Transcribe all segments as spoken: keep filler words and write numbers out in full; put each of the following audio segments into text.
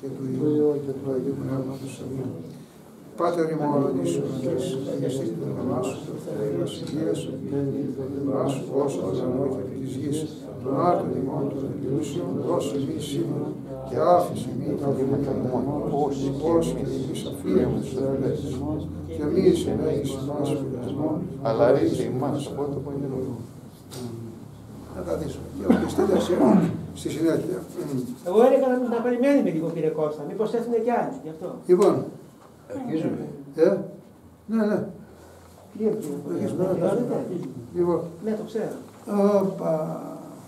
και του Υιού και του Αγίου Πνεύματος. Αμήν. Πάτερ ημών ίσον εις αγιαστή του όνομά σου, το Θεέ η βασιλεία σου, το όνομά σου, όσο το ζανό και της γης, τον άρτον ημών των εγγυλούσιων, δώσε εμείς σήμερα, και άφησε εμείς τα δημοκρατών, ως και εμείς αφήνουμε τους δελέτες, και εμείς ενέγεις εμάς πειρασμών, αλλά ρίξε εμάς από το πονηρό. Να τα δείσουμε. Και ο Χριστίδας στη συνέχεια. Εγώ έλεγα να περιμένουμε λίγο, κύριε Κώστα, μήπως έρθουν και άλλοι, γι' αυτό. Λοιπόν, Αρχίζουμε. ε, ναι, ναι. Λίγο, κύριε Κώστα. Λοιπόν, Ναι, το ξέρω. Οπα.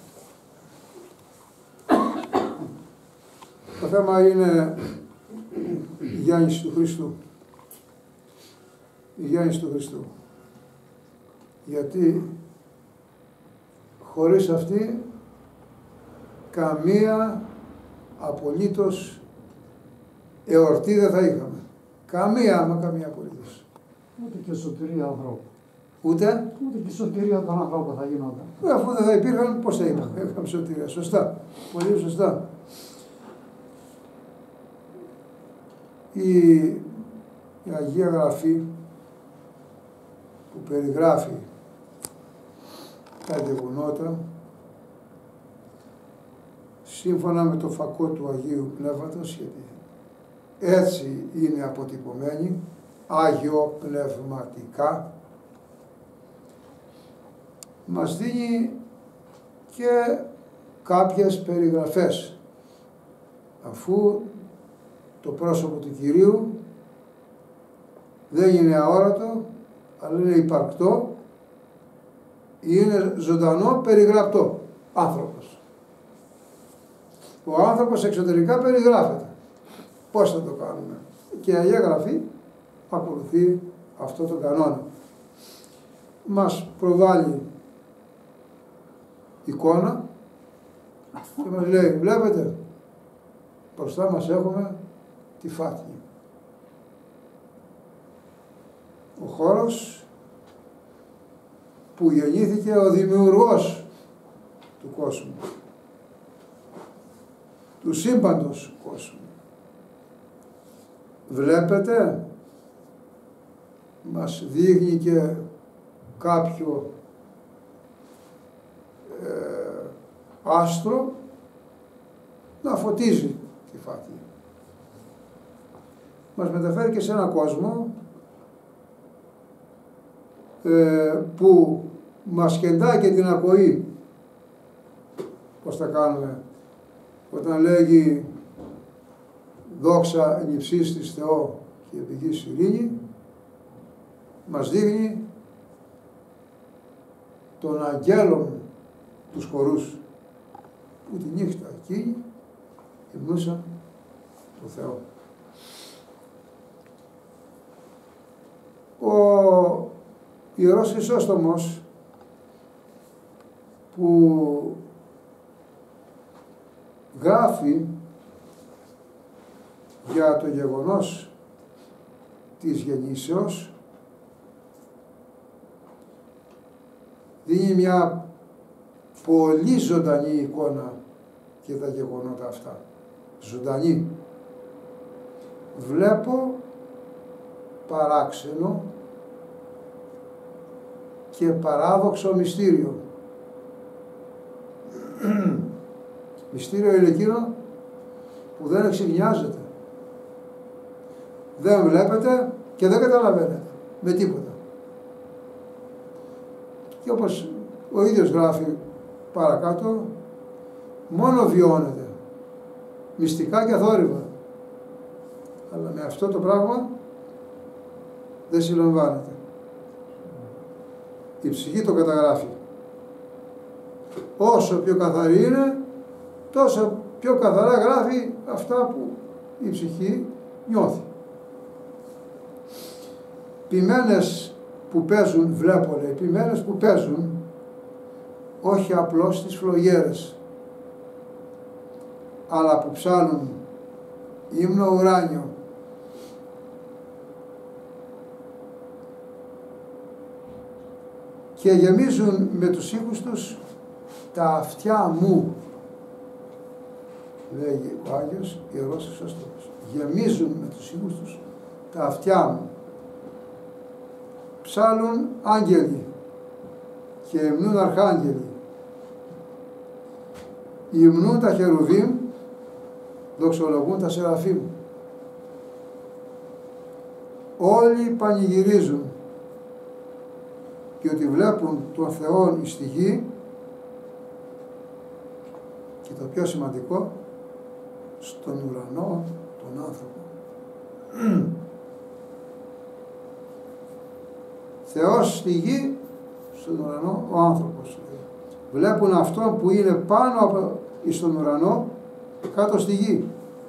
Το θέμα είναι η γέννηση του Χριστού. Η γέννηση του Χριστού. Γιατί χωρίς αυτή καμία απολύτως εορτή δεν θα είχαμε. Καμία, άμα καμία απολύτως. Ούτε και σωτηρία ανθρώπου. Ούτε. Ούτε και σωτηρία των ανθρώπων θα γινόταν. Ε, αφού δεν θα υπήρχαν, πώς θα είπαμε, είχαμε σωτηρία. Σωστά. Πολύ σωστά. Η, η Αγία Γραφή που περιγράφει τα γεγονότα σύμφωνα με το φακό του Αγίου Πνεύματος, γιατί έτσι είναι αποτυπωμένη, Άγιο πνευματικά, μας δίνει και κάποιες περιγραφές, αφού το πρόσωπο του Κυρίου δεν είναι αόρατο, αλλά είναι υπαρκτό, είναι ζωντανό, περιγραπτό άνθρωπος. Ο άνθρωπος εξωτερικά περιγράφεται. Πώς θα το κάνουμε? Και η Αγία Γραφή ακολουθεί αυτό το κανόνα. Μας προβάλλει εικόνα και μας λέει, βλέπετε, μπροστά μας έχουμε τη φάτνη. Ο χώρος που γεννήθηκε ο δημιουργός του κόσμου, του σύμπαντος κόσμου. Βλέπετε, μας δείχνει και κάποιο ε, άστρο να φωτίζει τη φάτνη. Μας μεταφέρει και σε έναν κόσμο ε, που μας κεντάει και την ακοή. Πώς θα κάνουμε? Όταν λέγει δόξα εν υψής της Θεό και επί γης ειρήνη, μας δείχνει των αγγέλων τους χορούς που τη νύχτα εκείνη υμνούσαν το Θεό. Ο Ιερός Χρυσόστομος που γράφει για το γεγονός της γεννήσεως δίνει μια πολύ ζωντανή εικόνα για τα γεγονότα αυτά. Ζωντανή. Βλέπω παράξενο και παράδοξο μυστήριο. Μυστήριο είναι εκείνο που δεν εξηγνιάζεται. Δεν βλέπετε και δεν καταλαβαίνετε με τίποτα. Και όπως ο ίδιος γράφει παρακάτω, μόνο βιώνεται μυστικά και θόρυβα. Αλλά με αυτό το πράγμα δεν συλλαμβάνεται. Η ψυχή το καταγράφει. Όσο πιο καθαρή είναι, τόσο πιο καθαρά γράφει αυτά που η ψυχή νιώθει. Ποιμένες που παίζουν, βλέπω λέει, ποιμένες που παίζουν, όχι απλώς τις φλογέρες, αλλά που ψάλουν ύμνο ουράνιο. Και γεμίζουν με τους ήχους τους τα αυτιά μου. λέγει ο Άγιος Ιερός Χρυσόστομος. Γεμίζουν με τους ύμνους τους τα αυτιά μου. Ψάλλουν άγγελοι και υμνούν αρχάγγελοι. Υμνούν τα χερουβίμ, δοξολογούν τα σεραφείμ. Όλοι πανηγυρίζουν και ότι βλέπουν τον Θεόν εις τη γη και το πιο σημαντικό, στον ουρανό τον άνθρωπο. Θεός στη γη, στον ουρανό ο άνθρωπος. Βλέπουν αυτόν που είναι πάνω από στον ουρανό, κάτω στη γη.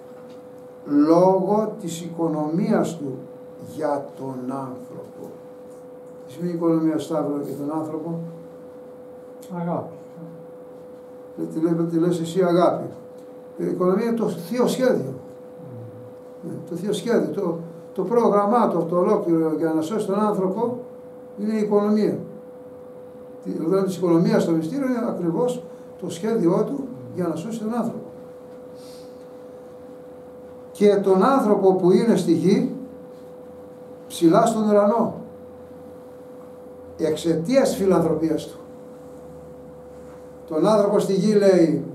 Λόγω της οικονομίας του για τον άνθρωπο. Τι σημαίνει η οικονομία, Σταύρο, για τον άνθρωπο? Αγάπη. Τι, λέει, τι λες εσύ, αγάπη. Η οικονομία είναι το θείο σχέδιο. Mm. Το θείο σχέδιο, το, το πρόγραμμά του, το ολόκληρο για να σώσει τον άνθρωπο είναι η οικονομία. Δηλαδή της οικονομίας στο μυστήριο είναι ακριβώς το σχέδιό του για να σώσει τον άνθρωπο. Και τον άνθρωπο που είναι στη γη ψηλά στον ουρανό, εξαιτίας της φιλανθρωπίας του. Τον άνθρωπο στη γη, λέει,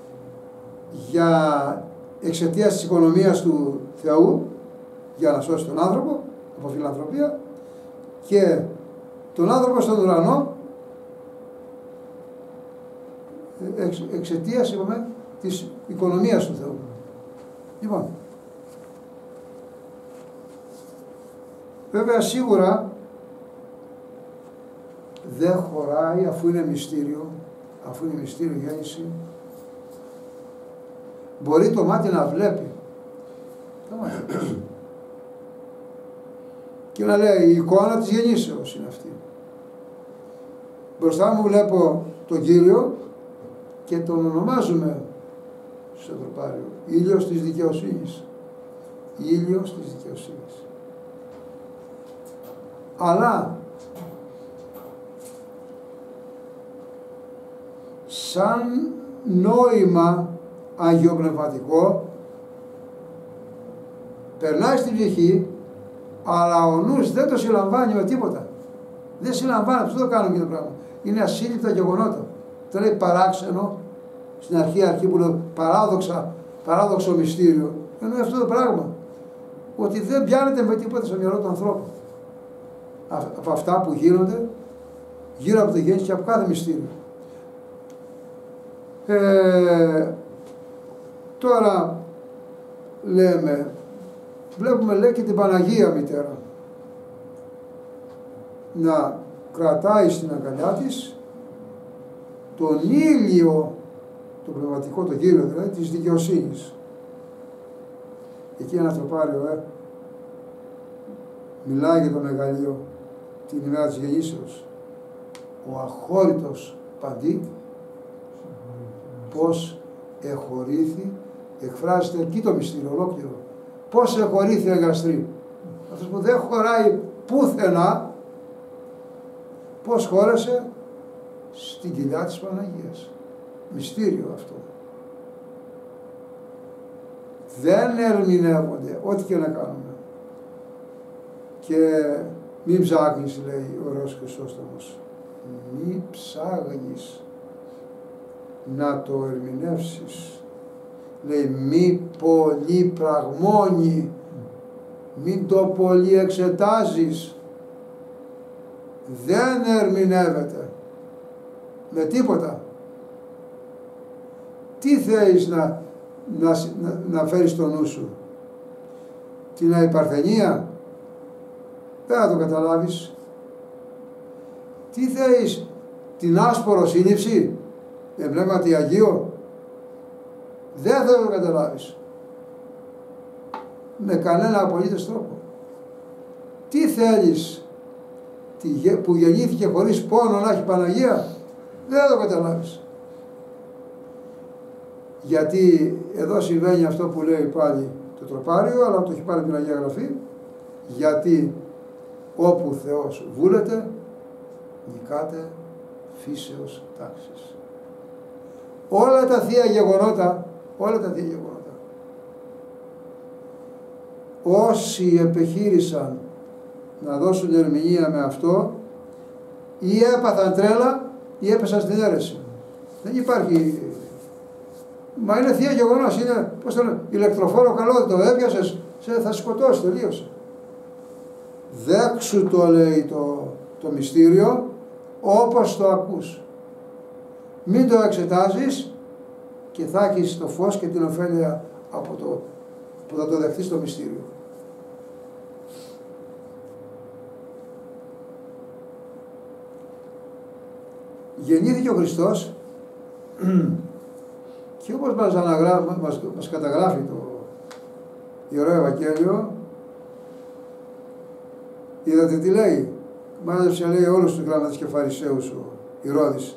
για εξαιτίας της οικονομίας του Θεού, για να σώσει τον άνθρωπο από φιλανθρωπία, και τον άνθρωπο στον ουρανό εξ, εξαιτίας, είπαμε, της οικονομίας του Θεού. Λοιπόν, βέβαια σίγουρα δεν χωράει, αφού είναι μυστήριο, αφού είναι μυστήριο γέννηση, μπορεί το μάτι να βλέπει. Το μάτι. Και να λέει, η εικόνα της γεννήσεως είναι αυτή. Μπροστά μου βλέπω τον Κύριο και τον ονομάζουμε στο τροπάριο ήλιος της δικαιοσύνης. Ήλιος της δικαιοσύνης. Αλλά σαν νόημα αγιοπνευματικό περνάει στην ψυχή, αλλά ο νους δεν το συλλαμβάνει με τίποτα. Δεν συλλαμβάνει, αυτό δεν το κάνουμε το πράγμα. Είναι ασύλληπτα γεγονότα. Το λέει παράξενο, στην αρχή, αρχή που λέω παράδοξα, παράδοξο μυστήριο. Εννοεί αυτό το πράγμα. Ότι δεν πιάνεται με τίποτα στο μυαλό του ανθρώπου. Από αυτά που γίνονται γύρω από το γέννηση και από κάθε μυστήριο. Ε, τώρα λέμε, βλέπουμε, λέει, και την Παναγία Μητέρα να κρατάει στην αγκαλιά της τον ήλιο, το πνευματικό, το Κύριο δηλαδή, της δικαιοσύνης. Εκεί ένα τροπάριο, ε, μιλάει για το μεγαλείο την ημέρα της γεννήσεως. Ο αχώρητος παντή, πώς εχωρήθη, εκφράζεται εκεί το μυστήριο ολόκληρο. Πώς εχωρήθη εγκαστρή. Αυτός που δεν χωράει πουθενά, πώς χώρεσε στην κοιλιά της Παναγίας. Μυστήριο αυτό. Δεν ερμηνεύονται, ό,τι και να κάνουμε. Και μην ψάχνεις, λέει ο Ιερός Χρυσόστομος. Μην ψάχνεις να το ερμηνεύσεις. Λέει μη πολύ πραγμόνι, μην το πολύ εξετάζεις. Δεν ερμηνεύεται με τίποτα. Τι θέλεις να, να, να, να φέρεις στο νου σου? Την αϊπαρθενία? Δεν θα το καταλάβεις. Τι θέλεις? Την άσπορο σύλληψη? Εμπλέγματι Αγίο? Δεν θα το καταλάβεις. Με κανένα απολύτως τρόπο. Τι θέλεις? Που γεννήθηκε χωρίς πόνο να έχει Παναγία? Δεν θα το καταλάβεις. Γιατί εδώ συμβαίνει αυτό που λέει πάλι το τροπάριο, αλλά το έχει πάρει την Αγία Γραφή. Γιατί όπου Θεός βούλεται, νικάται φύσεως τάξης. Όλα τα θεία γεγονότα όλα τα Θεία Γεγονότα. Όσοι επιχείρησαν να δώσουν ερμηνεία με αυτό, ή έπαθαν τρέλα ή έπεσαν στην αίρεση. Δεν υπάρχει. Μα είναι Θεία Γεγονός, είναι, πώς το λένε, ηλεκτροφόρο καλό, το έπιασες, θα σκοτώσει, τελείωσε. Δέξου το λέει το, το μυστήριο όπως το ακούς. Μην το εξετάζεις και θα έχεις το φως και την ωφέλεια από το, που θα το δεχτείς το μυστήριο. Γεννήθηκε ο Χριστός και όπως μας, αναγρά, μας, μας καταγράφει το Ιερό Ευαγγέλιο, είδατε τι λέει, μάζεψε λέει όλους τους γραμματείς και φαρισαίους ο Ηρώδης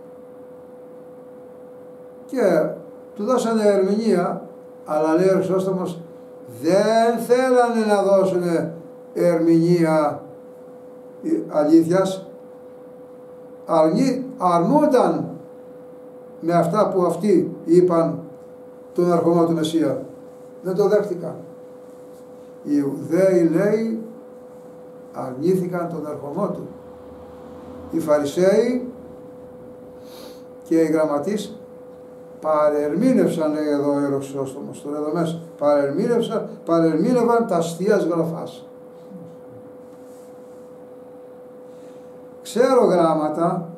και του δώσανε ερμηνεία, αλλά λέει ο Χρυσόστομος δεν θέλανε να δώσουν ερμηνεία αλήθειας, αρνή, αρνούνταν με αυτά που αυτοί είπαν τον ερχομό του Μεσσία. Δεν το δέχτηκαν. Οι Ιουδαίοι λέει αρνήθηκαν τον ερχομό του. Οι Φαρισαίοι και οι γραμματείς παρερμήνευσαν, λέει εδώ ο Ιερός Χρυσόστομος, τώρα εδώ μέσα, παρερμήνευσαν, παρερμήνευαν τα αστείας γραφάς. Ξέρω γράμματα,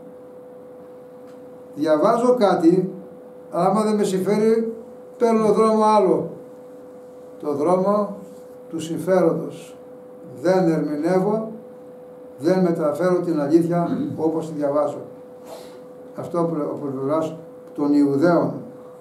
διαβάζω κάτι, άμα δεν με συμφέρει παίρνω δρόμο άλλο. Το δρόμο του συμφέροντος. Δεν ερμηνεύω, δεν μεταφέρω την αλήθεια όπως τη διαβάζω. Αυτό από πλευράς των Ιουδαίων.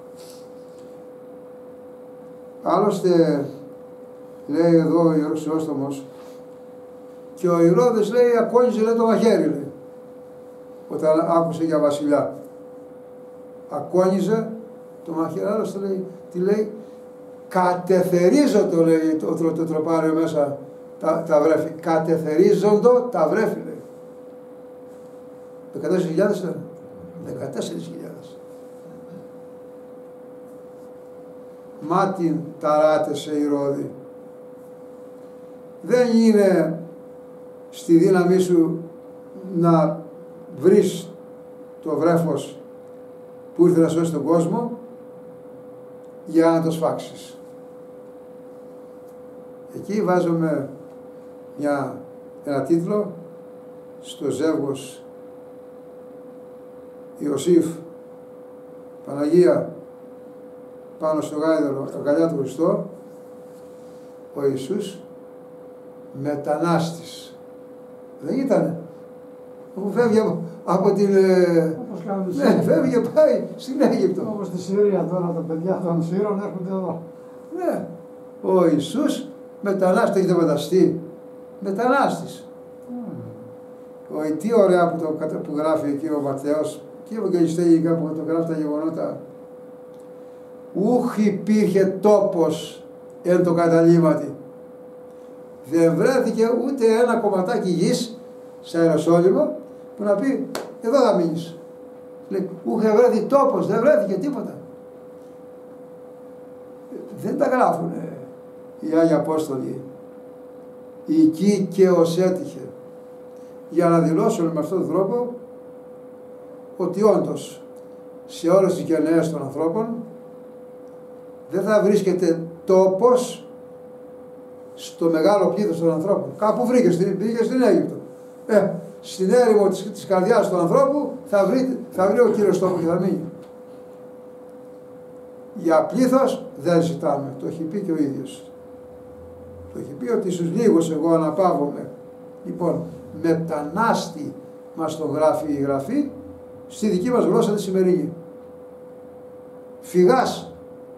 Άλλωστε λέει εδώ ο Ιερός Χρυσόστομος και ο Ηρώδης λέει ακόνιζε λέει το μαχαίρι λέει, όταν άκουσε για βασιλιά. Ακόνιζε το μαχαίρι, άλλωστε λέει, τι λέει, κατεθερίζω το λέει το, το, το τροπάριο μέσα τα, τα βρέφη, κατεθερίζοντο τα βρέφη λέει. δεκατέσσερις χιλιάδες ήταν, δεκατέσσερις χιλιάδες. Μάτιν ταράτεσε η Ηρώδη. Δεν είναι στη δύναμή σου να βρεις το βρέφος που ήρθε να σώσει τον κόσμο για να το σφάξεις. Εκεί βάζουμε μια, ένα τίτλο στο ζεύγος Ιωσήφ Παναγία πάνω στο γάιδαρο, αγκαλιά του Χριστό, ο Ιησούς μετανάστης. Δεν ήτανε. Αφού φεύγει από, από την... Όπως κάνουν ναι, φεύγει και πάει στην Αίγυπτο. Όπως στη Συρία τώρα τα παιδιά των Σύρων έρχονται εδώ. Ναι. Ο Ιησούς μετανάστης, έχετε φανταστεί. Μετανάστης. Mm. Ο, τι ωραία που, το, που γράφει εκεί ο Ματθαίος και οι Ευαγγελιστές γενικά που το γράφει τα γεγονότα. Ούχ υπήρχε τόπος εν το καταλήμματι. Δεν βρέθηκε ούτε ένα κομματάκι γης σε Ιεροσόλυμο που να πει εδώ θα μείνεις. Λέει, ούχ βρέθη τόπος, δεν βρέθηκε τίποτα. Δεν τα γράφουν οι Άγιοι Απόστολοι. Εκεί και ως έτυχε. Για να δηλώσουν με αυτόν τον τρόπο ότι όντως σε όλες τις γενναίες των ανθρώπων δεν θα βρίσκεται τόπος στο μεγάλο πλήθος των ανθρώπων. Κάπου βρήκε, στην, πήγε στην Αίγυπτο. Ε, στην έρημο της, της καρδιάς του ανθρώπου θα βρει, θα βρει ο Κύριος τόπο και θα μείνει. Για πλήθος δεν ζητάμε, το έχει πει και ο ίδιος. Το έχει πει ότι στους λίγους εγώ αναπαύομαι. Λοιπόν, μετανάστη μας το γράφει η Γραφή στη δική μας γλώσσα τη σημερινή. Φυγάς.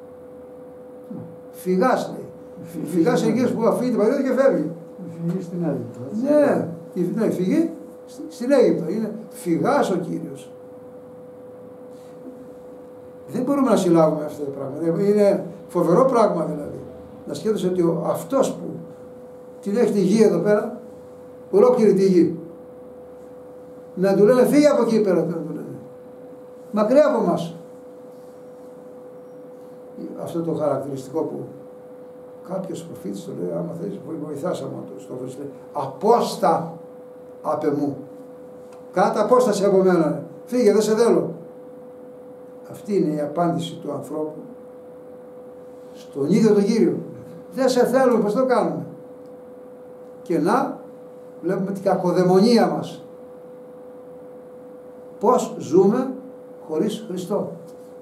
Φυγάς λέει. Φυγάς εκεί που αφήνει την πατρίδα και φεύγει. Φυγή στην Αίγυπτο. Ναι, ναι, φυγή στην Αίγυπτο. Είναι φυγάς ο Κύριος. Δεν μπορούμε να συλλάβουμε αυτά τα πράγματα. Είναι φοβερό πράγμα δηλαδή. Να σκέφτεσαι ότι ο, αυτός που την έχει τη γη εδώ πέρα, ολόκληρη τη γη, να του λένε φύγε από εκεί πέρα, να του λένε. Μακριά από μας. αυτό το χαρακτηριστικό που κάποιος προφήτης το λέει, άμα θέλεις βοηθάς άμα το στο βρεις, λέει, απόστα απ' εμού. Κάτα απόσταση από μένα. Φύγε, δεν σε θέλω. Αυτή είναι η απάντηση του ανθρώπου στον ίδιο τον Κύριο. Δεν σε θέλουμε, πώς το κάνουμε. Και να, βλέπουμε την κακοδαιμονία μας. Πώς ζούμε χωρίς Χριστό.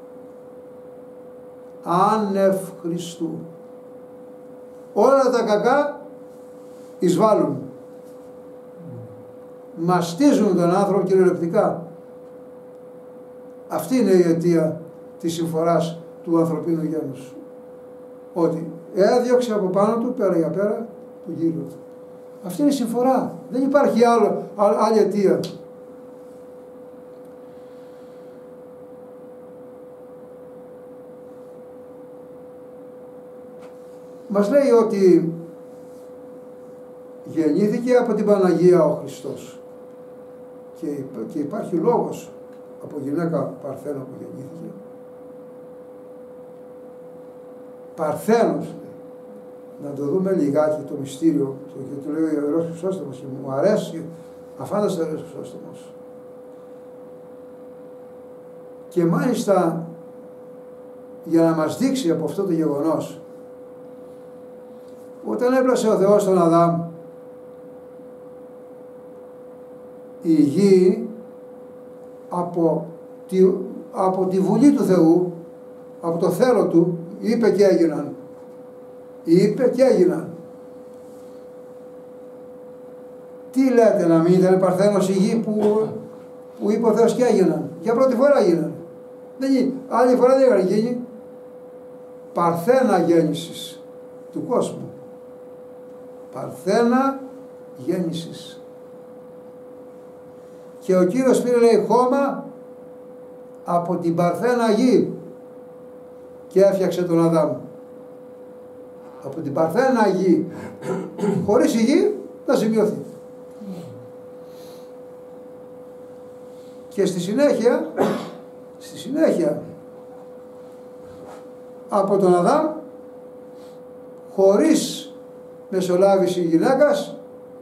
Άνευ Χριστού. Όλα τα κακά εισβάλλουν. Μαστίζουν τον άνθρωπο κυριολεκτικά. Αυτή είναι η αιτία της συμφοράς του ανθρωπίνου γένους. Ότι έδιωξε από πάνω του, πέρα για πέρα, του Κύριου. Αυτή είναι η συμφορά. Δεν υπάρχει άλλο, άλλη αιτία. Μας λέει ότι γεννήθηκε από την Παναγία ο Χριστός και, και υπάρχει λόγος από γυναίκα Παρθένο που γεννήθηκε. Παρθένος, να το δούμε λιγάκι το μυστήριο, το, το λέει ο Ιερός Χρυσόστομος και μου αρέσει αφάνταστα ο Ιερός Χρυσόστομος. Και μάλιστα για να μας δείξει από αυτό το γεγονός, όταν έπλασε ο Θεός τον Αδάμ, η γη από τη, από τη βουλή του Θεού, από το θέλω του, είπε και έγιναν. Είπε και έγιναν. Τι λέτε, να μην ήταν Παρθένος η γη που, που είπε ο Θεός και έγιναν. Για πρώτη φορά έγιναν. Δεν γίνει. Άλλη φορά δεν είχαν γίνει. Παρθένα γέννησης του κόσμου. Παρθένα γέννησης. Και ο Κύριος πήρε, λέει, χώμα από την Παρθένα γη και έφτιαξε τον Αδάμ. Από την Παρθένα γη. Χωρίς η γη να σημειωθεί. Και στη συνέχεια, στη συνέχεια, από τον Αδάμ, χωρίς μεσολάβηση γυναίκας,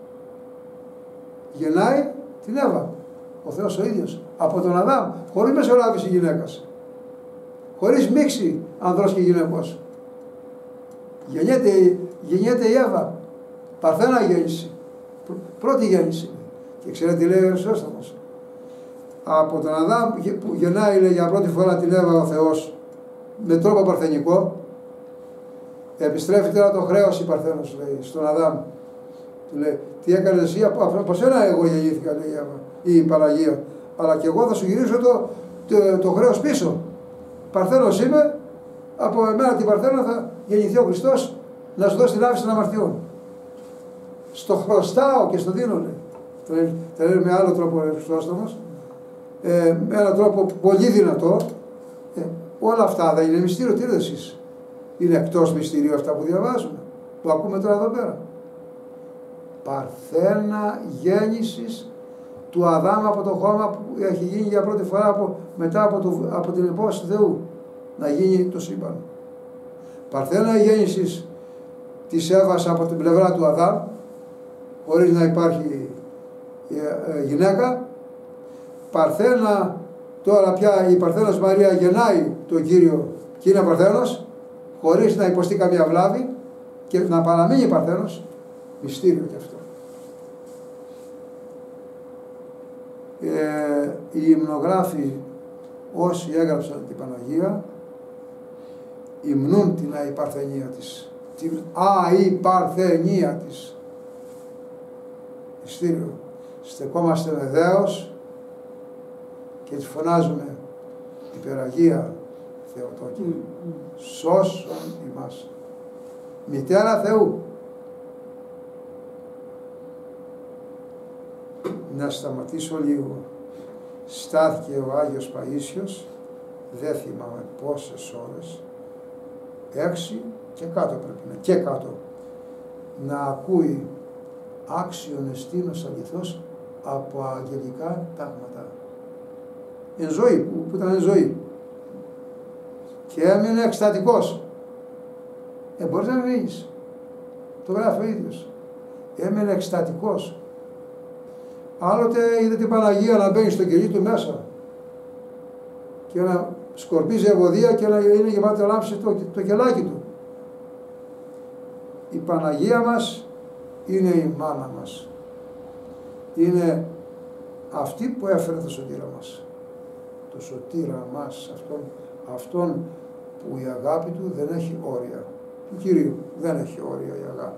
γεννάει την Εύα. Ο Θεός ο ίδιος. Από τον Αδάμ, χωρίς μεσολάβηση γυναίκας. Χωρίς μίξη ανδρός και γυναικός. Γεννιέται, γεννιέται η Εύα. Παρθένα γέννηση. Πρώτη γέννηση. Και ξέρετε τι λέει ο Χρυσόστομος. Από τον Αδάμ που γεννάει, λέει, για πρώτη φορά την Εύα ο Θεός με τρόπο παρθενικό, επιστρέφει τώρα το χρέος η Παρθένος, λέει, στον Αδάμ. Του λέει, τι έκανες εσύ, από σένα εγώ γεννήθηκα, λέει η Εύα, ή η Παναγία, αλλά και εγώ θα σου γυρίσω το, το, το χρέος πίσω. Παρθένος είμαι, από εμένα την Παρθένα θα γεννηθεί ο Χριστός να σου δώσει την άφηση των αμαρτιών. Στο χρωστάω και στο δίνω, λέει. Θα λέει με άλλο τρόπο ο Χρυσόστομος, ε, με έναν τρόπο πολύ δυνατό. Ε, όλα αυτά δεν είναι μυστήριο, τι λέτε εσείς. Είναι εκτός μυστηρίου αυτά που διαβάζουμε, που ακούμε τώρα εδώ πέρα. Παρθένα γέννησης του Αδάμ από το χώμα που έχει γίνει για πρώτη φορά από, μετά από, το, από την υπόθεση του Θεού να γίνει το σύμπαν. Παρθένα γέννησης της Εύας από την πλευρά του Αδάμ, χωρίς να υπάρχει ε, ε, γυναίκα. Παρθένα, τώρα πια η Παρθένος Μαρία γεννάει τον Κύριο και είναι Παρθένος, χωρίς να υποστεί καμία βλάβη και να παραμείνει Παρθένος. Μυστήριο και αυτό. Ε, οι υμνογράφοι όσοι έγραψαν την Παναγία υμνούν την αϊπαρθενία της, την αϊπαρθενία της. Μυστήριο. Στεκόμαστε με δέος και της φωνάζουμε υπεραγία Θεοτόκη, mm. σώσον ημάς. Μητέρα Θεού. Να σταματήσω λίγο. Στάθηκε ο Άγιος Παΐσιος, δεν θυμάμαι πόσες ώρες, έξι και κάτω πρέπει να, και κάτω, να ακούει άξιον εστίνος αληθώς από αγγελικά τάγματα. Εν ζωή, που, που ήταν εν ζωή. και έμεινε εκστατικός. Ε, μπορείς να μην μείνεις. Το γράφει ο ίδιος. Έμεινε εκστατικός. Άλλοτε είδε την Παναγία να μπαίνει στο κελί του μέσα και να σκορπίζει ευωδία και να είναι γεμάτη να λάμψει το, το κελάκι του. Η Παναγία μας είναι η μάνα μας. Είναι αυτή που έφερε το σωτήρα μας. Το σωτήρα μας, αυτόν, αυτόν που η αγάπη του δεν έχει όρια. Του Κυρίου δεν έχει όρια η αγάπη.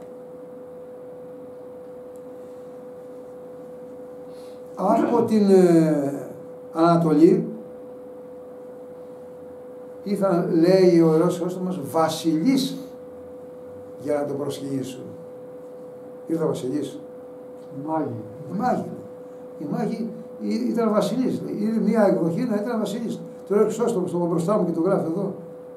Από την ε, Ανατολή ήρθαν, λέει ο Ιερός Χρήστομος, βασιλείς για να τον προσκυνήσουν. Ήρθε ο βασιλείς. Οι μάγοι. Οι μάγοι. Οι μάγοι ήταν βασιλείς. Είναι μια εκδοχή να ήταν βασιλείς. Το λέει ο Χρυσόστομος, το έχω μπροστά μου και το γράφει εδώ.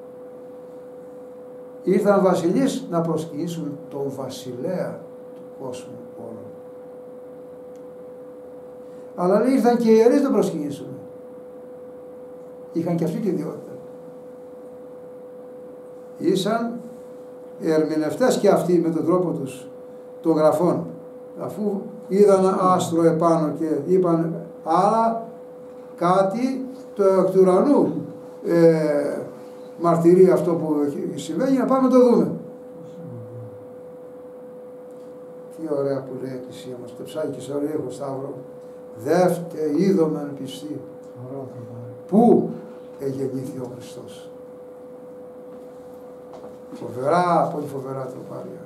Ήρθαν βασιλείς να προσκυνήσουν τον βασιλέα του κόσμου όλων. Αλλά λέει ήρθαν και οι ιερείς να προσκυνήσουν. Είχαν και αυτή τη ιδιότητα. Ήσαν ερμηνευτές και αυτοί με τον τρόπο τους των γραφών. Αφού είδαν άστρο επάνω και είπαν άρα κάτι το εκ του ουρανού ε, μαρτυρεί αυτό που συμβαίνει, να πάμε να το δούμε. Τι ωραία που λέει η Εκκλησία μας, το ψάει και σε ωραίο Σταύρο. Δεύτε είδομεν πιστή. Πού εγεννήθη ο Χριστός. Φοβερά, πολύ φοβερά τροπάρια.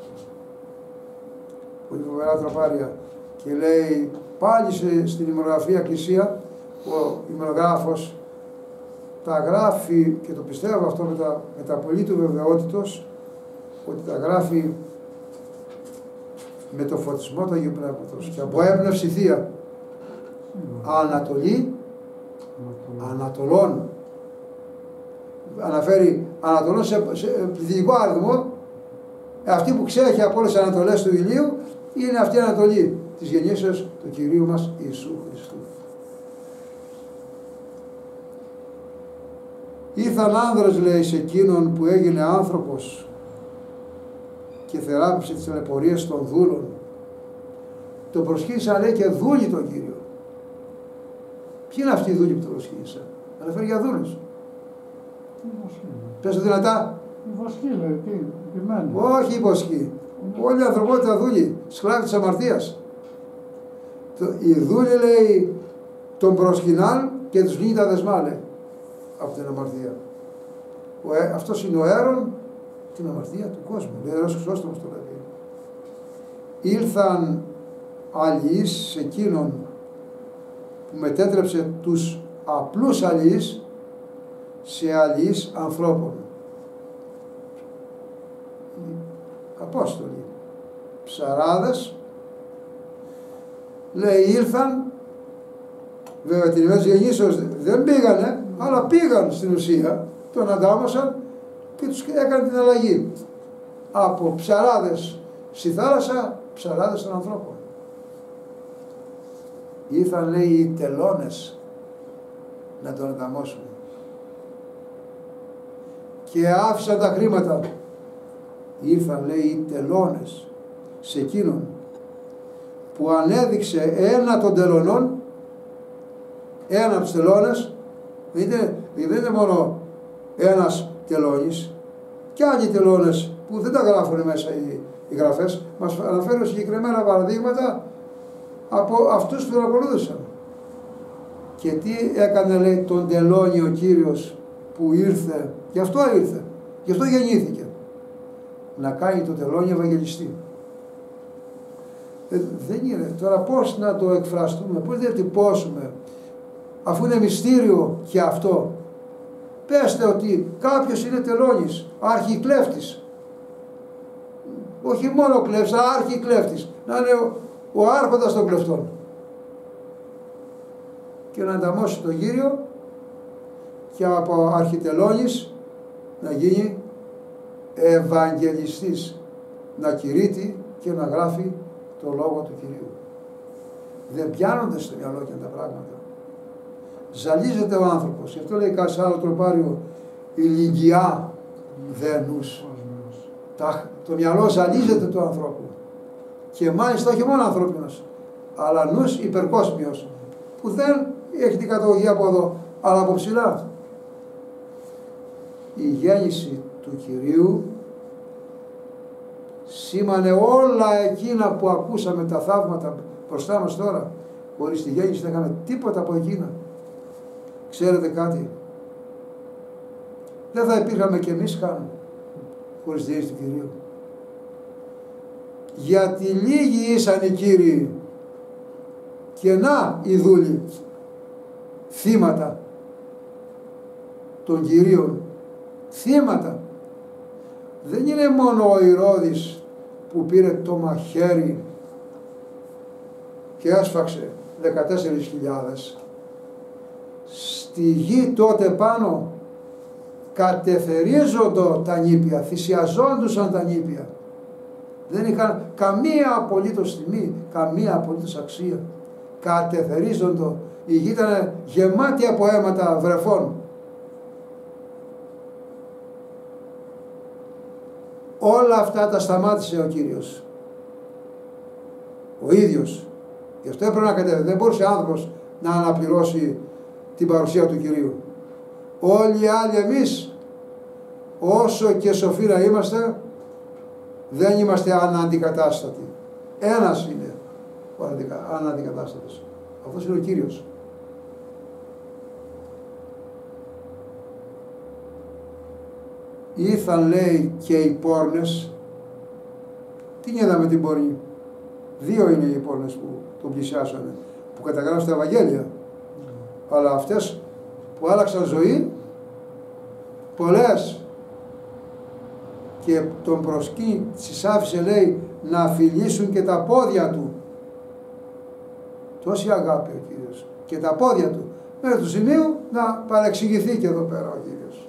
Πολύ φοβερά τροπάρια. Και λέει πάλι σε, στην ημερογραφία Εκκλησία, ο ημερογράφος τα γράφει και το πιστεύω αυτό με τα, με τα πολύ του βεβαιότητος, ότι τα γράφει με το φωτισμό του Αγίου Πνεύματος και από έμπνευση θεία. Ανατολή, Ανατολών. Αναφέρει Ανατολών σε, σε πληθυντικό αριθμό. Αυτή που ξέχει από όλες τις Ανατολές του ηλίου είναι αυτή η Ανατολή της γεννήσεως του Κυρίου μας Ιησού Χριστού. Ήρθαν άνδρες, λέει, σε εκείνον που έγινε άνθρωπος και θεράπευσε τις ταλαιπωρίες των δούλων. Το προσκύνησαν, λέει, και δούλοι τον Κύριο. Ποιοι είναι αυτοί οι δούλοι που το προσκύνησαν? Αναφέρει για δούλους. Πες το δυνατά. Η βοσκή, λέει, τι, επιμένει. Όχι η βοσκή. Όλη η ανθρωπότητα δούλοι, σκλάβοι της αμαρτίας. Οι δούλοι, λέει, τον προσκυνάν και τους βγει τα δεσμά, λέει, από την αμαρτία. Ο, ε, αυτός είναι ο αίρον την αμαρτία του κόσμου. Λέει ο Ιερός Χρυσόστομος το λέει. Ήλθαν αλληλείς σε εκείνον που μετέτρεψε τους απλούς αλληλείς σε αλληλείς ανθρώπων. Απόστολοι, ψαράδες, λέει ήλθαν, βέβαια την ημέρα της γεννήσεως δεν πήγανε, αλλά πήγαν στην ουσία, τον αντάμωσαν και τους έκαναν την αλλαγή. Από ψαράδες στη θάλασσα, ψαράδες των ανθρώπων. Ήρθαν, λέει, οι τελώνες να τον ανταμώσουν. Και άφησαν τα χρήματα. Ήρθαν, λέει, οι τελώνες σε εκείνον που ανέδειξε ένα των τελωνών, ένα από τους τελώνες, δεν είναι, δεν είναι μόνο ένας τελώνης, και άλλοι τελώνες που δεν τα γράφουν μέσα οι, οι γραφές, μας αναφέρουν συγκεκριμένα παραδείγματα από αυτούς που τον ακολούθησαν. Και τι έκανε, λέει, τον τελώνη ο Κύριος που ήρθε, γι' αυτό ήρθε, γι' αυτό γεννήθηκε, να κάνει το τελώνη Ευαγγελιστή. Ε, δεν είναι. Τώρα πώς να το εκφραστούμε, πώς να διατυπώσουμε, αφού είναι μυστήριο και αυτό. Πέστε ότι κάποιος είναι τελώνης, αρχικλέφτης. Όχι μόνο κλέφτης, αλλά αρχικλέφτης. Να είναι ο, ο άρχοντας των κλεφτών. Και να ανταμώσει τον Κύριο και από αρχιτελώνης να γίνει Ευαγγελιστής, να κηρύττει και να γράφει το λόγο του Κυρίου. Δεν πιάνονται στο μυαλό και τα πράγματα. Ζαλίζεται ο άνθρωπος. Γι' αυτό λέει κάτι άλλο τροπάριο, ηλικιά δε νους. Τα, το μυαλό ζαλίζεται του ανθρώπου. Και μάλιστα όχι μόνο ανθρώπινος, αλλά νους υπερκόσμιος, που δεν έχει την καταγωγή από εδώ, αλλά από ψηλά. Η γέννηση του Κυρίου σήμανε όλα εκείνα που ακούσαμε, τα θαύματα μπροστά μας τώρα. Χωρίς τη γέννηση δεν είχαμε τίποτα από εκείνα. Ξέρετε κάτι, δεν θα υπήρχαμε κι εμείς καν χωρίς τη γέννηση του Κυρίου. Γιατί λίγοι ήσαν οι Κύριοι και να οι δούλοι, θύματα των Κυρίων, θύματα. Δεν είναι μόνο ο Ηρώδης που πήρε το μαχαίρι και έσφαξε δεκατέσσερις χιλιάδες. Στη γη τότε πάνω κατεθερίζονται τα νήπια, θυσιαζόντουσαν τα νήπια. Δεν είχαν καμία απολύτως τιμή, καμία απολύτως αξία. Κατεθερίζονται. Η γη ήταν γεμάτη από αίματα βρεφών. Όλα αυτά τα σταμάτησε ο Κύριος. Ο ίδιος. Γι' αυτό έπρεπε να κατέβει. Δεν μπορούσε άνθρωπος να αναπληρώσει την παρουσία του Κυρίου. Όλοι οι άλλοι εμείς, όσο και σοφοί να είμαστε, δεν είμαστε αναντικατάστατοι. Ένας είναι ο αναντικατάστατος. Αυτός είναι ο Κύριος. Ήρθαν, λέει, και οι πόρνες. Τι είδαμε την πόρνη? Δύο είναι οι πόρνες που τον πλησιάσανε, που καταγράφουν στα Ευαγγέλια. Mm. Αλλά αυτές που άλλαξαν ζωή, πολλές. Και τον προσκύνη τις άφησε, λέει, να φιλήσουν και τα πόδια του. Τόση αγάπη ο Κύριος. Και τα πόδια του. Μέχρι του σημείου να παρεξηγηθεί και εδώ πέρα ο Κύριος.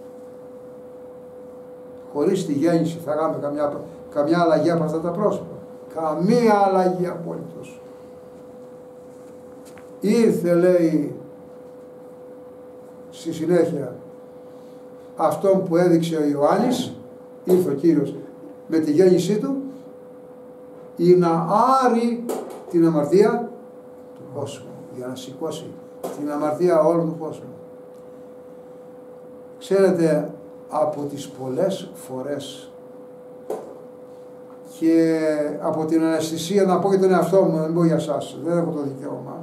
Χωρίς τη γέννηση θα κάνουμε καμιά, καμιά αλλαγή από αυτά τα πρόσωπα. Καμία αλλαγή απόλυτος. Ήρθε, λέει, στη συνέχεια αυτόν που έδειξε ο Ιωάννης, ήρθε ο Κύριος με τη γέννησή του, ή να άρει την αμαρτία του κόσμου, για να σηκώσει την αμαρτία όλου του κόσμου. Ξέρετε, από τις πολλές φορές και από την αναισθησία, να πω για τον εαυτό μου, να μην πω για εσάς, δεν έχω το δικαίωμα,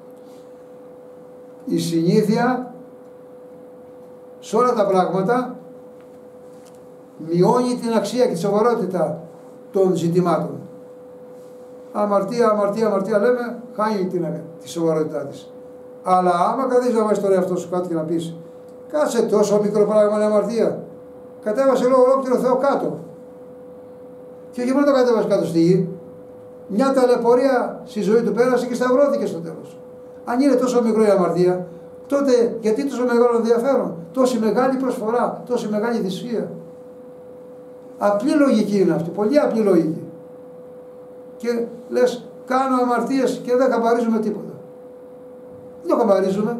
η συνήθεια σε όλα τα πράγματα μειώνει την αξία και τη σοβαρότητα των ζητημάτων. Αμαρτία, αμαρτία, αμαρτία λέμε, χάνει την, τη σοβαρότητά της. Αλλά άμα καθίσεις να βάλεις τον εαυτό σου κάτω και να πεις, κάτσε τόσο μικρό πράγμα είναι αμαρτία. Κατέβασε λόγω ολόκληρο Θεό κάτω. Και όχι μόνο το κατέβασε κάτω στη γη, μια ταλαιπωρία στη ζωή του πέρασε και σταυρώθηκε στο τέλος. Αν είναι τόσο μικρό η αμαρτία, τότε γιατί τόσο μεγάλο ενδιαφέρον, τόση μεγάλη προσφορά, τόση μεγάλη θυσία. Απλή λογική είναι αυτή, πολύ απλή λογική. Και λες, κάνω αμαρτίες και δεν καμπαρίζουμε τίποτα. Δεν το καμπαρίζουμε.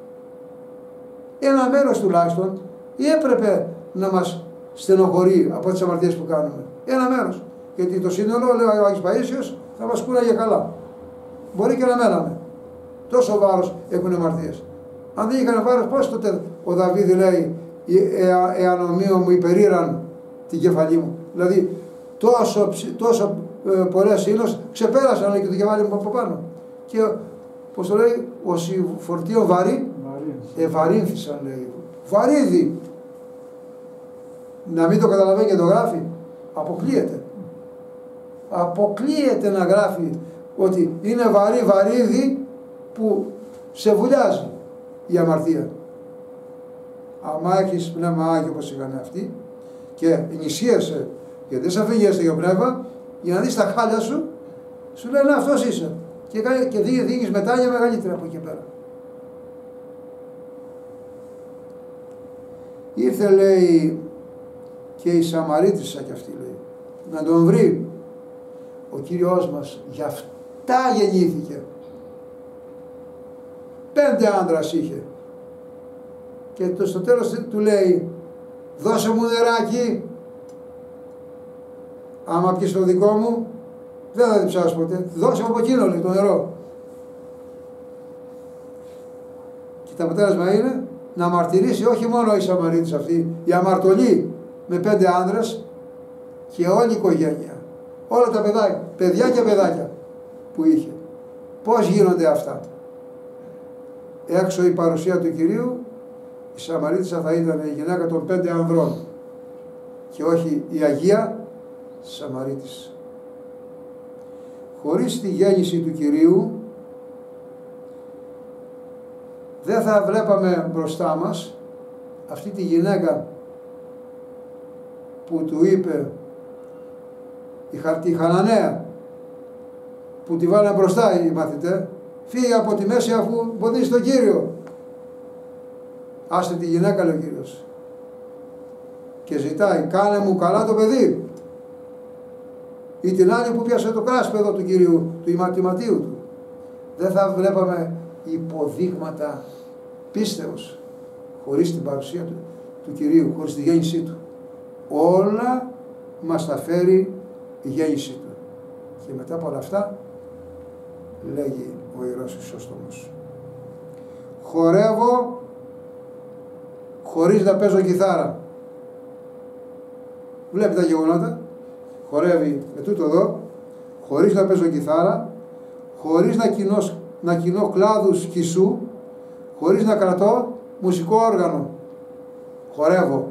Ένα μέρος τουλάχιστον ή έπρεπε να μας στενοχωρεί από τις αμαρτίες που κάνουμε. Ένα μέρος. Γιατί το σύνολο, λέει ο Άγιος Παΐσιος, θα μας κούναγε καλά. Μπορεί και να μέναμε. Τόσο βάρος έχουν αμαρτίες. Αν δεν είχαν βάρος, πώς τότε ο Δαβίδ λέει, εάν ομοίω μου υπερήραν την κεφαλή μου. Δηλαδή, τόσο, τόσο ε, πολλές ίνος ξεπέρασαν, λέει, και το κεφάλι μου από πάνω. Και, πώς το λέει, όσοι φορτίο βαρύ, ευαρύνθησαν, λέει. Βαρύδι. Να μην το καταλαβαίνει και το γράφει. Αποκλείεται. Αποκλείεται να γράφει ότι είναι βαρύ βαρύδι που σε βουλιάζει η αμαρτία. Άμα έχεις πνεύμα Άγιο όπως είχαν αυτοί και νησίεσαι, γιατί δεν σε αφήνει για πνεύμα, για να δεις τα χάλια σου, σου λένε αυτός είσαι. Και, και δίνεις μετάνια μεγαλύτερα από εκεί πέρα. Ήρθε, λέει, και η Σαμαρίτισσα κι αυτή, λέει, να τον βρει. Ο Κύριος μας γι' αυτά γεννήθηκε. Πέντε άντρας είχε. Και το στο τέλος του λέει, δώσε μου νεράκι. Άμα πιεις το δικό μου, δεν θα διψάσεις ποτέ. Δώσε μου από εκείνο, λέει, το νερό. Και το αποτέλεσμα είναι να μαρτυρήσει όχι μόνο η Σαμαρίτης αυτή, η αμαρτωλή με πέντε άνδρες και όλη η οικογένεια. Όλα τα παιδάκια, παιδιά και παιδάκια που είχε. Πώς γίνονται αυτά? Έξω η παρουσία του Κυρίου, η Σαμαρίτισσα θα ήταν η γυναίκα των πέντε ανδρών και όχι η Αγία Σαμαρίτης. Χωρίς τη γέννηση του Κυρίου δεν θα βλέπαμε μπροστά μας αυτή τη γυναίκα που του είπε η Χαναναία, που τη βάλανε μπροστά οι μαθητές, φύγε από τη μέση αφού πονείς τον Κύριο. Άστε τη γυναίκα, λέει ο Κύριος, και ζητάει, κάνε μου καλά το παιδί. Ή την άλλη που πιάσε το κράσπεδο του Κυρίου, του ηματιματίου του. Δεν θα βλέπαμε υποδείγματα πίστεως χωρίς την παρουσία του, του Κυρίου, χωρίς τη γέννησή του. Όλα μας τα φέρει η γέννησή του. Και μετά από όλα αυτά λέγει ο Ιερός Χρυσόστομος, χορεύω χωρίς να παίζω κιθάρα. Βλέπει τα γεγονότα, χορεύει με τούτο εδώ, χωρίς να παίζω κιθάρα, χωρίς να κοινώ, να κοινώ κλάδους κισού, χωρίς να κρατώ μουσικό όργανο. Χορεύω.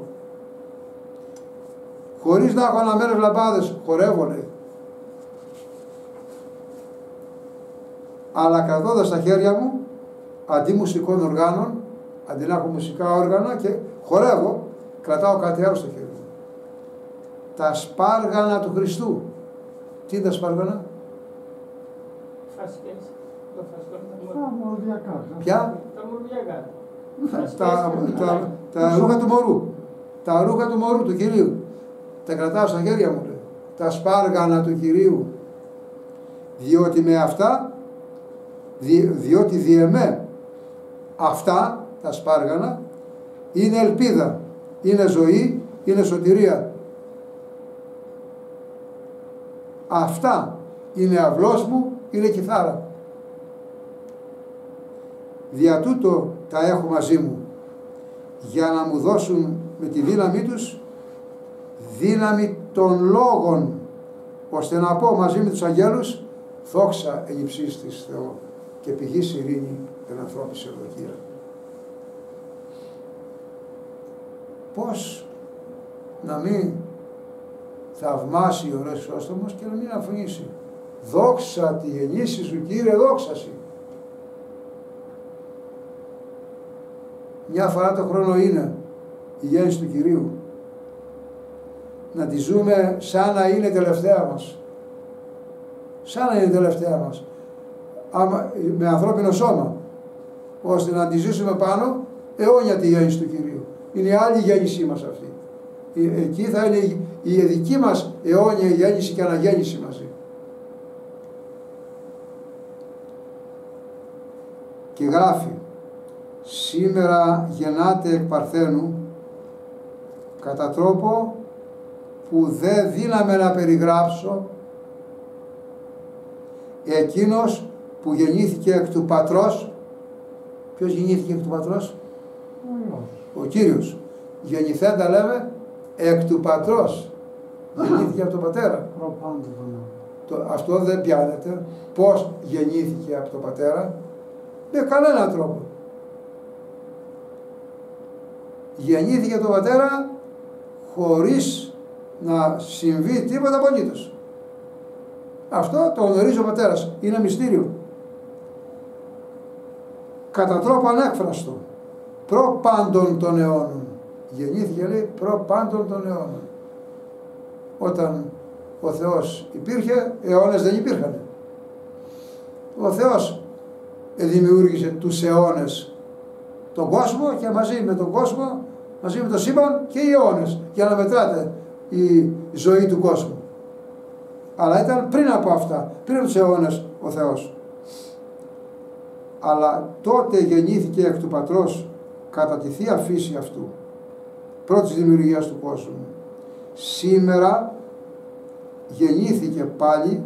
Χωρίς να έχω αναμένες λαμπάδες. Χορεύω, λέει. Αλλά κρατώντας στα χέρια μου, αντί μουσικών οργάνων, αντί να έχω μουσικά όργανα, και χορεύω, κρατάω κάτι άλλο στο χέρι μου. Τα σπάργανα του Χριστού. Τι είναι τα σπάργανα? Τα μορδιακά. Ποια? Τα μορδιακά. Τα, τα, τα ρούχα του μωρού. Τα ρούχα του μωρού, του Κυρίου. Τα κρατάω στα χέρια μου, λέει. Τα σπάργανα του Κυρίου. Διότι με αυτά, δι, διότι δι' εμέ, αυτά τα σπάργανα είναι ελπίδα, είναι ζωή, είναι σωτηρία. Αυτά είναι αυλός μου, είναι κιθάρα. Δια τούτο τα έχω μαζί μου, για να μου δώσουν με τη δύναμή τους δύναμη των λόγων, ώστε να πω μαζί με τους αγγέλους, δόξα εν υψίστοις Θεό και πηγής ειρήνη εν ανθρώπης ευδοκία. Πώς να μην θαυμάσει ο Ιερός Χρυσόστομος και να μην αφωνήσει, δόξα τη γεννήση σου Κύριε, δόξαση. Μια φορά το χρόνο είναι η γέννηση του Κυρίου. Να τη ζούμε σαν να είναι τελευταία μας. Σαν να είναι τελευταία μας. Άμα, με ανθρώπινο σώμα. Ώστε να τη ζήσουμε πάνω αιώνια τη γέννηση του Κυρίου. Είναι η άλλη γέννησή μας αυτή. Εκεί θα είναι η δική μας αιώνια γέννηση και αναγέννηση μαζί. Και γράφει, σήμερα γεννάται εκ Παρθένου κατά τρόπο που δεν δύναμε να περιγράψω, εκείνος που γεννήθηκε εκ του Πατρός. Ποιος γεννήθηκε εκ του Πατρός? Ο Κύριος. Γεννηθέντα λέμε εκ του Πατρός. Γεννήθηκε από τον Πατέρα. Το, αυτό δεν πιάνεται. Πώς γεννήθηκε από τον Πατέρα? Με κανέναν τρόπο. Γεννήθηκε από τον Πατέρα χωρίς να συμβεί τίποτα απολύτως. Αυτό το γνωρίζει ο Πατέρας. Είναι μυστήριο. Κατά τρόπο ανέκφραστο. Προ πάντων των αιώνων. Γεννήθηκε, λέει, προ πάντων των αιώνων. Όταν ο Θεός υπήρχε, αιώνες δεν υπήρχαν. Ο Θεός δημιούργησε τους αιώνες, τον κόσμο, και μαζί με τον κόσμο, μαζί με το σύμπαν και οι αιώνες, για να μετράτε η ζωή του κόσμου. Αλλά ήταν πριν από αυτά, πριν από τους αιώνες ο Θεός. Αλλά τότε γεννήθηκε εκ του Πατρός κατά τη Θεία Φύση αυτού, πρώτης δημιουργίας του κόσμου. Σήμερα γεννήθηκε πάλι,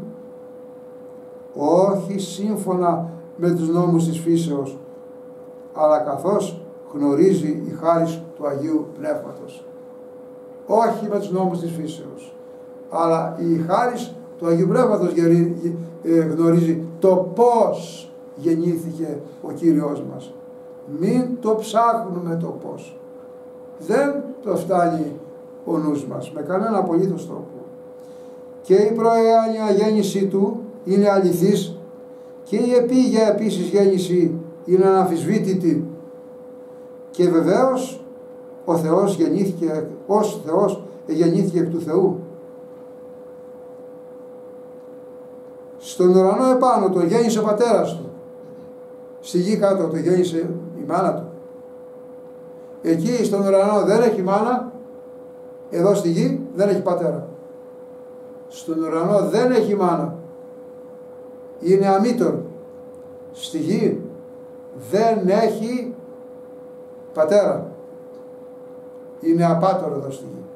όχι σύμφωνα με τους νόμους της φύσεως, αλλά καθώς γνωρίζει η χάρις του Αγίου Πνεύματος. Όχι με τους νόμους της φύσεως, αλλά η χάρις του Αγίου Πνεύματος γνωρίζει το πώς γεννήθηκε ο Κύριος μας. Μην το ψάχνουμε το πώς. Δεν το φτάνει ο νους μας με κανένα απολύτως τρόπο. Και η προαιώνια γέννησή του είναι αληθής και η επίγεια επίσης γέννηση είναι αναμφισβήτητη. Και βεβαίως ο Θεός γεννήθηκε, ως Θεός γεννήθηκε εκ του Θεού. Στον ουρανό επάνω το γέννησε ο πατέρας του. Στη γη κάτω το γέννησε η μάνα του. Εκεί στον ουρανό δεν έχει μάνα, εδώ στη γη δεν έχει πατέρα. Στον ουρανό δεν έχει μάνα, είναι αμήτωρ. Στη γη δεν έχει πατέρα, είναι απάτορ εδώ στη γη.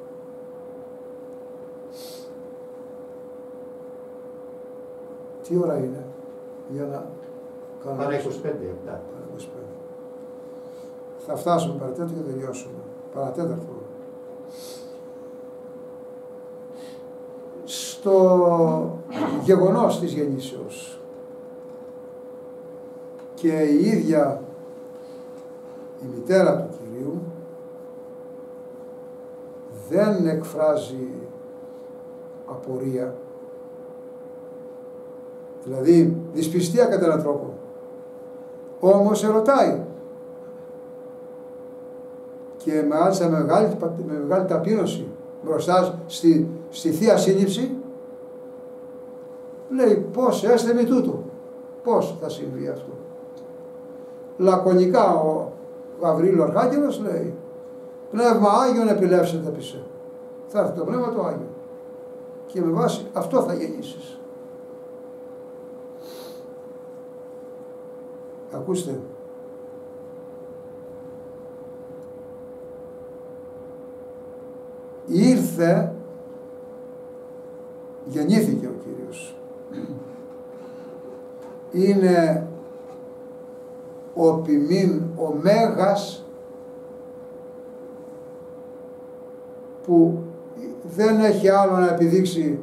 Τι ώρα είναι για να κάνουμε? Παρά είκοσι πέντε, επτά. Θα φτάσουμε παρατέταρτο και τελειώσουμε. Παρατέταρτο. Στο γεγονός της γεννήσεως και η ίδια η μητέρα του Κυρίου δεν εκφράζει απορία, δηλαδή δυσπιστία κατά έναν τρόπο, όμως ερωτάει και μάλιστα με μεγάλη, με μεγάλη ταπείνωση μπροστά στη, στη Θεία Σύλληψη λέει πώς έστε με τούτο, πώς θα συμβεί αυτό. Λακωνικά ο Γαβρίλ ο Αρχάγγελος λέει Πνεύμα Άγιον επιλεύσετε πισέ. Θα έρθει το Πνεύμα το Άγιο και με βάση αυτό θα γεννήσεις. Ακούστε. Ήρθε, γεννήθηκε ο Κύριος. Είναι ο ποιμήν, ο Μέγας που δεν έχει άλλο να επιδείξει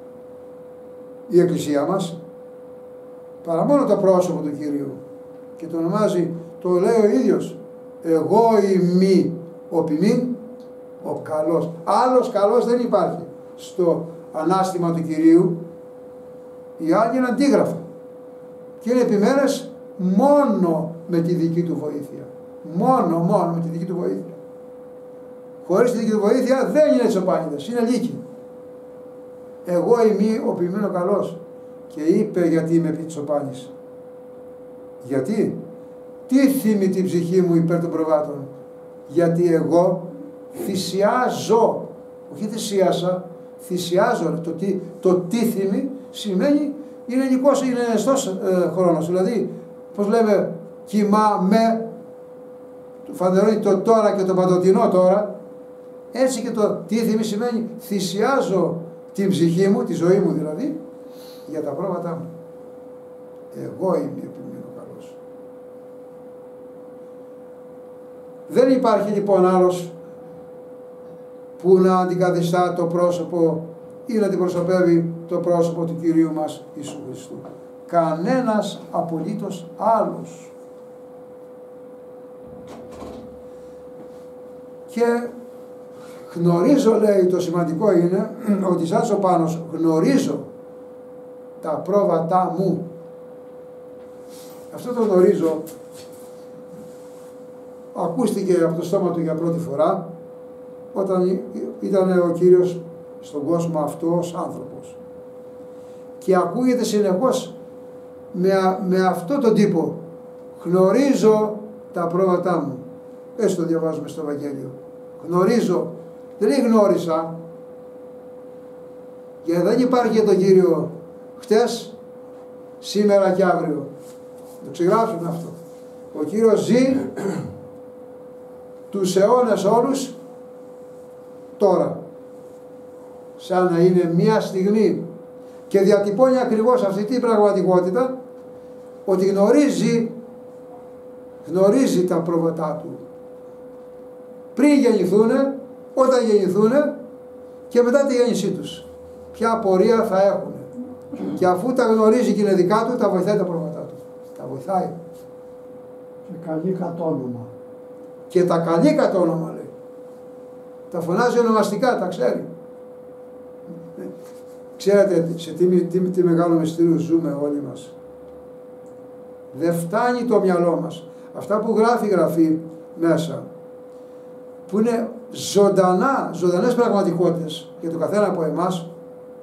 η Εκκλησία μας παρά μόνο το πρόσωπο του Κυρίου και το ονομάζει, το λέει ο ίδιος, εγώ είμαι ο ποιμήν, ο καλός. Άλλος καλός δεν υπάρχει στο ανάστημα του Κυρίου. Οι άλλοι είναι αντίγραφα και είναι επιμένες μόνο με τη δική του βοήθεια. Μόνο, μόνο με τη δική του βοήθεια. Χωρίς τη δική του βοήθεια δεν είναι τσοπάνιδες, είναι λύκοι. Εγώ είμαι ο ποιμήν ο καλός. Και είπε γιατί είμαι επί τσοπάνης. Γιατί? Τι θυμεί την ψυχή μου υπέρ των προβάτων? Γιατί εγώ θυσιάζω, όχι θυσίασα, θυσιάζω. Το τι, το τι θυμεί σημαίνει είναι ελληνικός, είναι εστός ε, χρόνος. Δηλαδή, πώς λέμε, κοιμάμαι, φανερώνει το τώρα και το παντοτινό τώρα. Έτσι και το τι θυμεί σημαίνει θυσιάζω την ψυχή μου, τη ζωή μου δηλαδή, για τα πρόβατά μου. Εγώ είμαι επιμείνω καλός. Δεν υπάρχει λοιπόν άλλος που να αντικαθιστά το πρόσωπο ή να αντιπροσωπεύει το πρόσωπο του Κυρίου μας Ιησού Χριστού. Κανένας απολύτως άλλος. Και γνωρίζω, λέει, το σημαντικό είναι ότι σαν ο Πάνος γνωρίζω τα πρόβατά μου. Αυτό το γνωρίζω ακούστηκε από το στόμα του για πρώτη φορά όταν ήταν ο Κύριος στον κόσμο αυτό ως άνθρωπος. Και ακούγεται συνεχώς με, με αυτό τον τύπο. Γνωρίζω τα πρόβατά μου. Έτσι το διαβάζουμε στο Ευαγγέλιο. Γνωρίζω. Δεν είναι γνώρισα. Γιατί δεν υπάρχει για τον Κύριο χτες, σήμερα και αύριο. Το ξεγράψουμε αυτό. Ο Κύριος ζει τους αιώνες όλους τώρα. Σαν να είναι μία στιγμή. Και διατυπώνει ακριβώς αυτή την πραγματικότητα, ότι γνωρίζει, γνωρίζει τα πρόβατά του. Πριν γεννηθούν, όταν γεννηθούν και μετά τη γέννησή τους. Ποια πορεία θα έχουν. Και αφού τα γνωρίζει και είναι δικά του, τα βοηθάει τα πρόβατά του. Τα βοηθάει. Και καλεί κατ' όνομα. Και τα καλεί κατ' όνομα, λέει. Τα φωνάζει ονομαστικά, τα ξέρει. Ξέρετε σε τι, τι, τι μεγάλο μυστήριο ζούμε όλοι μας. Δεν φτάνει το μυαλό μας. Αυτά που γράφει η Γραφή μέσα, που είναι ζωντανά, ζωντανές πραγματικότητες για το καθένα από εμάς,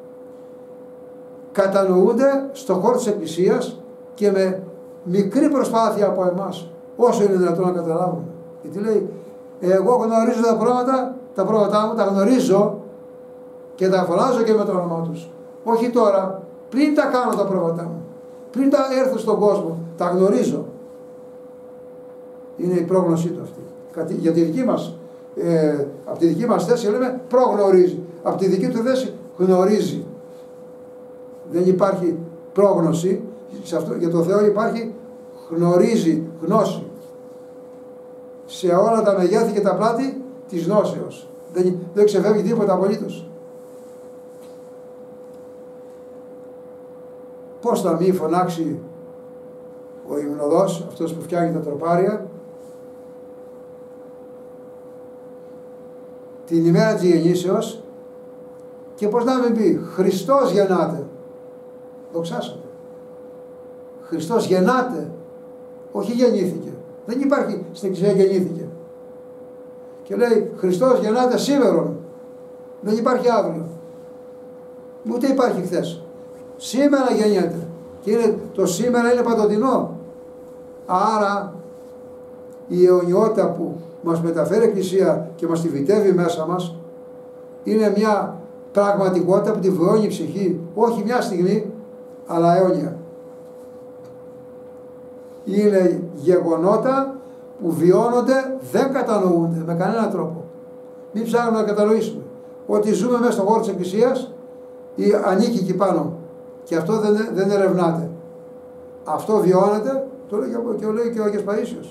κατανοούνται στον χώρο της Εκκλησίας και με μικρή προσπάθεια από εμάς, όσο είναι δυνατόν να καταλάβουμε. Γιατί λέει, εγώ γνωρίζω τα πράγματα, τα πρόβατά μου, τα γνωρίζω και τα φωνάζω και με το όνομά τους. Όχι τώρα, πριν τα κάνω τα πρόβατά μου, πριν τα έρθω στον κόσμο, τα γνωρίζω. Είναι η πρόγνωσή του αυτή. Για τη δική μας, ε, από τη δική μας θέση λέμε προγνωρίζει. Από τη δική του θέση γνωρίζει. Δεν υπάρχει πρόγνωση. Σε αυτό, για το Θεό υπάρχει γνωρίζει, γνώση. Σε όλα τα μεγέθη και τα πλάτη της γνώσεως. Δεν, δεν ξεφεύγει τίποτα απολύτως. Πώς θα μη φωνάξει ο υμνοδός, αυτός που φτιάχνει τα τροπάρια, την ημέρα της γεννήσεως, και πώς να μην πει Χριστός γεννάται. Δοξάσατε. Χριστός γεννάται, όχι γεννήθηκε. Δεν υπάρχει στην Εκκλησία γεννήθηκε. Και λέει Χριστός γεννάται σήμερον. Δεν υπάρχει αύριο. Ούτε υπάρχει χθες. Σήμερα γεννιέται. Και είναι, το σήμερα είναι παντοτινό. Άρα η αιωνιότητα που μας μεταφέρει η Εκκλησία και μας τη φυτεύει μέσα μας είναι μια πραγματικότητα που τη βιώνει η ψυχή, όχι μια στιγμή, αλλά αιώνια. Είναι γεγονότα που βιώνονται, δεν κατανοούνται με κανέναν τρόπο. Μην ψάχνουμε να κατανοήσουμε. Ότι ζούμε μέσα στον χώρο της Εκκλησίας ή ανήκει εκεί πάνω. Και αυτό δεν, δεν ερευνάται. Αυτό βιώνεται, το λέει και, το λέει και ο Άγιος Παΐσιος.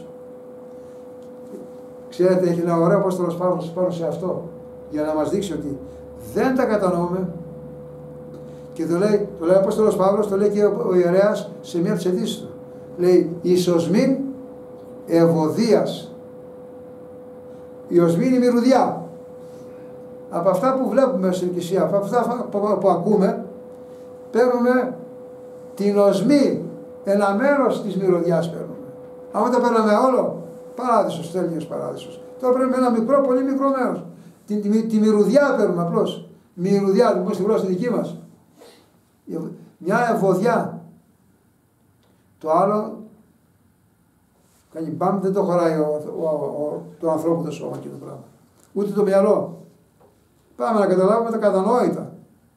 Ξέρετε, έχει ένα ωραίο Απόστολος Παύλος πάνω σε αυτό, για να μας δείξει ότι δεν τα κατανοούμε. Και το λέει, το λέει ο Απόστολος Παύλος, το λέει και ο, ο ιερέας σε μία από τις αιτήσεις του. Λέει, η οσμήν ευωδίας. Η οσμήν είναι η μυρουδιά. Από αυτά που βλέπουμε στην Εκκλησία, από αυτά που, που, που ακούμε, παίρνουμε την οσμή, ένα μέρος της μυρωδιάς παίρνουμε. Αν τα παίρναμε όλο, παράδεισος, τέλειος παράδεισος. Τώρα πρέπει ένα μικρό, πολύ μικρό μέρος. Τη, τη, τη μυρουδιά παίρνουμε απλώς. Μυρουδιά, λοιπόν, στη γλώσσα δική μας. Μια ευωδιά. Το άλλο, κάνει μπαμ, δεν το χωράει ο, ο, ο, το ανθρώπου το σώμα και το πράγμα. Ούτε το μυαλό. Πάμε να καταλάβουμε τα κατανόητα.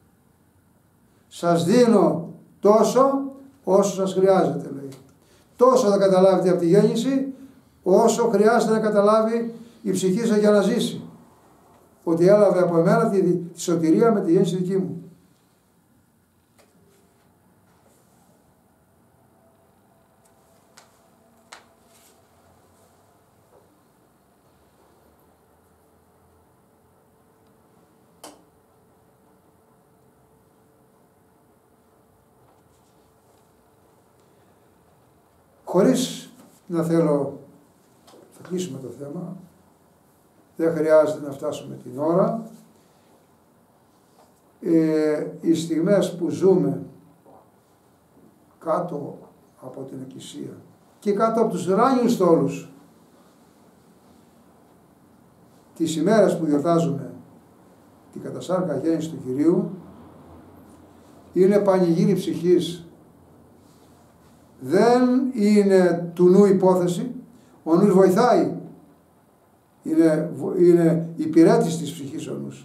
Σας δίνω τόσο όσο σας χρειάζεται, λέει. Τόσο θα καταλάβετε από τη γέννηση, όσο χρειάζεται να καταλάβει η ψυχή σας για να ζήσει. Ότι έλαβε από εμένα τη, τη σωτηρία με τη γέννηση δική μου. Χωρίς να θέλω, θα κλείσουμε το θέμα, δεν χρειάζεται να φτάσουμε την ώρα. Ε, οι στιγμές που ζούμε κάτω από την Εκκλησία και κάτω από τους ουράνιους στόλους, τις ημέρες που γιορτάζουμε την κατασάρκα γέννηση του Κυρίου, είναι πανηγύρι ψυχής. Δεν είναι του νου υπόθεση, ο νους βοηθάει, είναι, είναι υπηρέτης της ψυχής ο νους.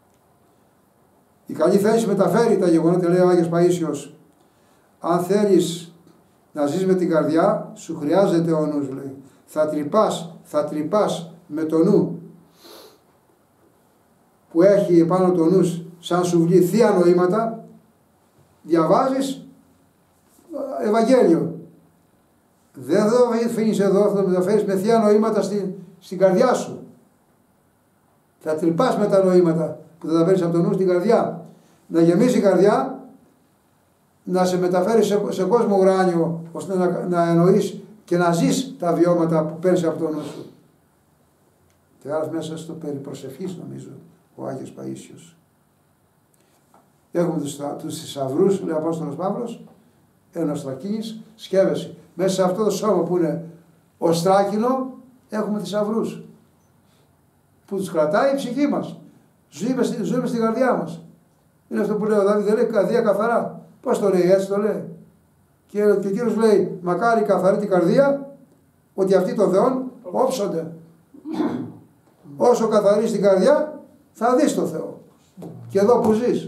Η καλή θέληση μεταφέρει τα γεγονότα, λέει ο Άγιος Παΐσιος. Αν θέλεις να ζεις με την καρδιά, σου χρειάζεται ο νους, λέει. Θα τρυπάς, θα τρυπάς με το νου. που έχει πάνω το νους σαν σουβλί θεία νοήματα, διαβάζεις Ευαγγέλιο. Δεν το αφήνεις εδώ, θα το μεταφέρεις με θεία νοήματα στην, στην καρδιά σου. Θα τρυπάς με τα νοήματα που θα τα παίρνεις από το νου στην καρδιά. Να γεμίσει η καρδιά, να σε μεταφέρει σε, σε κόσμο ουράνιο, ώστε να, να εννοείς και να ζεις τα βιώματα που παίρνεις από το νου σου. Και άρα μέσα στο περί προσευχής, νομίζω, ο Άγιος Παΐσιος. Έχουμε τους, τους θησαυρούς, λέει ο Απόστολος Παύλος, ένα στρακίνης, σκεύεσαι. Μέσα σε αυτό το σώμα που είναι ο στράκινο, έχουμε θησαυρούς. Που τους κρατάει η ψυχή μας. Ζούμε, ζούμε στην καρδιά μας. Είναι αυτό που λέει ο Δάβид, δεν λέει καρδία καθαρά. Πώς το λέει, έτσι το λέει. Και, και ο Κύριος λέει, μακάρι καθαρή την καρδία, ότι αυτοί των Θεών όψονται. Όσο καθαρή στην καρδιά, θα δεις το Θεό. Και εδώ που ζεις.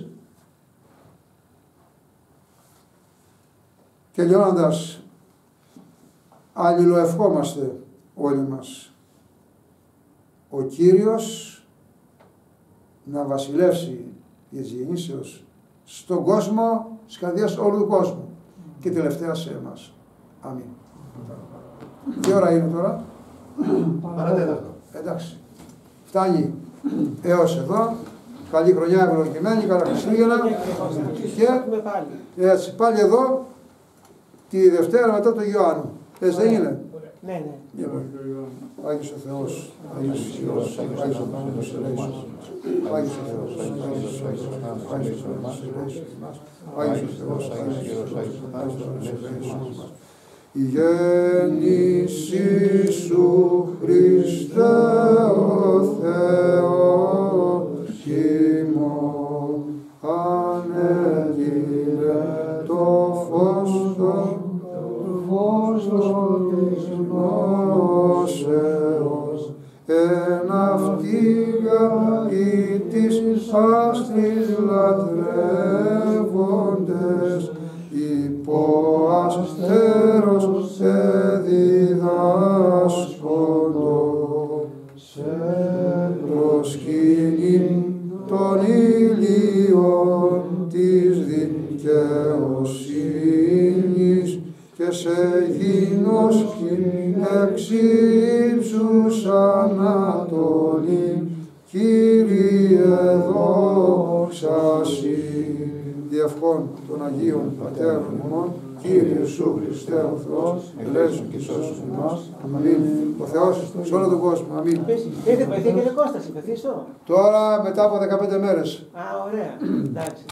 Τελειώνοντας, αλληλοευχόμαστε όλοι μας. Ο Κύριος να βασιλεύσει εις γεννήσεως στον κόσμο, στις καρδιές όλου του κόσμου και τελευταία σε εμάς. Αμήν. Τι ώρα είναι τώρα? Παρατέταρτο. Εντάξει. Φτάνει έως εδώ. Καλή χρονιά ευλογημένη, καλά Χριστούγεννα. Και έτσι πάλι εδώ τη Δευτέρα μετά τον Ιωάννου. Έτσι δεν είναι? Ναι, ναι. Άγιος ο Θεός, Άγιος ο Θεός, Άγιος ο Θεός, Άγιος ο Θεός, Άγιος ο Θεός, Άγιος ο Θεός, Άγιος ο Θεός. Η γέννησή σου, Χριστέ ο Θεός, ημών ανέτειλε το φως το φως της γνώσεως, εν αυτήγα ή της άστρης λατρεύοντες, υπό αστέρος σε διδάσκοντο, σε προσκύνην των ηλίων της δικαιοσύνης, και σε γινώσκην εξ ύψους ανατολήν, Κύριε δόξα Συ. Διευχών των Αγίων Πατέρων ημών, Κύριε Σου Χριστέ ο Θεός, ελέησον και σώσον εμάς. Αμήν. Ο Θεός σε όλο τον κόσμο. Αμήν. Έχετε βοηθήσει, κύριε Κώστα, συμμετείστε. Τώρα μετά από δεκαπέντε μέρες. Α, ωραία. Εντάξει.